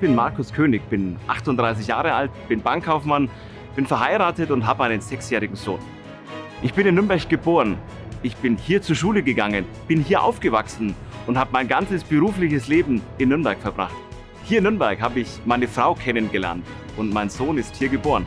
bin Markus König, bin 38 Jahre alt, bin Bankkaufmann, bin verheiratet und habe einen 6-jährigen Sohn. Ich bin in Nürnberg geboren. Ich bin hier zur Schule gegangen, bin hier aufgewachsen und habe mein ganzes berufliches Leben in Nürnberg verbracht. Hier in Nürnberg habe ich meine Frau kennengelernt und mein Sohn ist hier geboren.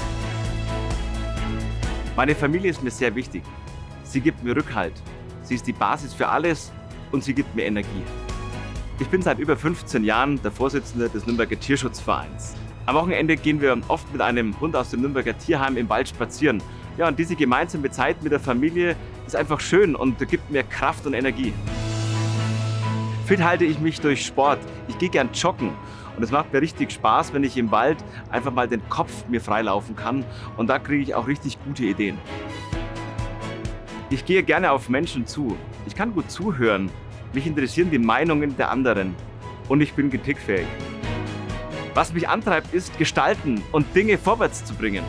Meine Familie ist mir sehr wichtig. Sie gibt mir Rückhalt. Sie ist die Basis für alles und sie gibt mir Energie. Ich bin seit über 15 Jahren der Vorsitzende des Nürnberger Tierschutzvereins. Am Wochenende gehen wir oft mit einem Hund aus dem Nürnberger Tierheim im Wald spazieren. Ja, und diese gemeinsame Zeit mit der Familie ist einfach schön und gibt mir Kraft und Energie. Fit halte ich mich durch Sport. Ich gehe gern joggen und es macht mir richtig Spaß, wenn ich im Wald einfach mal den Kopf mir freilaufen kann und da kriege ich auch richtig gute Ideen. Ich gehe gerne auf Menschen zu. Ich kann gut zuhören. Mich interessieren die Meinungen der anderen und ich bin kritikfähig. Was mich antreibt, ist gestalten und Dinge vorwärts zu bringen.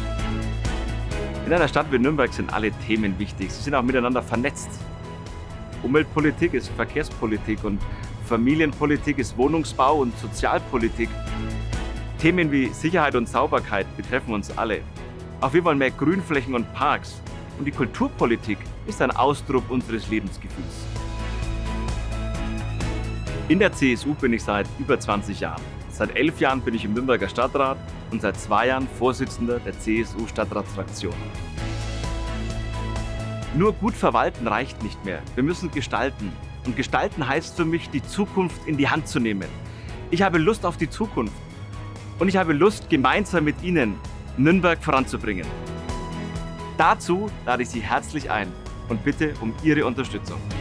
In einer Stadt wie Nürnberg sind alle Themen wichtig. Sie sind auch miteinander vernetzt. Umweltpolitik ist Verkehrspolitik und Familienpolitik ist Wohnungsbau und Sozialpolitik. Themen wie Sicherheit und Sauberkeit betreffen uns alle. Auch wir wollen mehr Grünflächen und Parks. Und die Kulturpolitik ist ein Ausdruck unseres Lebensgefühls. In der CSU bin ich seit über 20 Jahren. Seit 11 Jahren bin ich im Nürnberger Stadtrat und seit 2 Jahren Vorsitzender der CSU-Stadtratsfraktion. Nur gut verwalten reicht nicht mehr. Wir müssen gestalten. Und gestalten heißt für mich, die Zukunft in die Hand zu nehmen. Ich habe Lust auf die Zukunft. Und ich habe Lust, gemeinsam mit Ihnen Nürnberg voranzubringen. Dazu lade ich Sie herzlich ein und bitte um Ihre Unterstützung.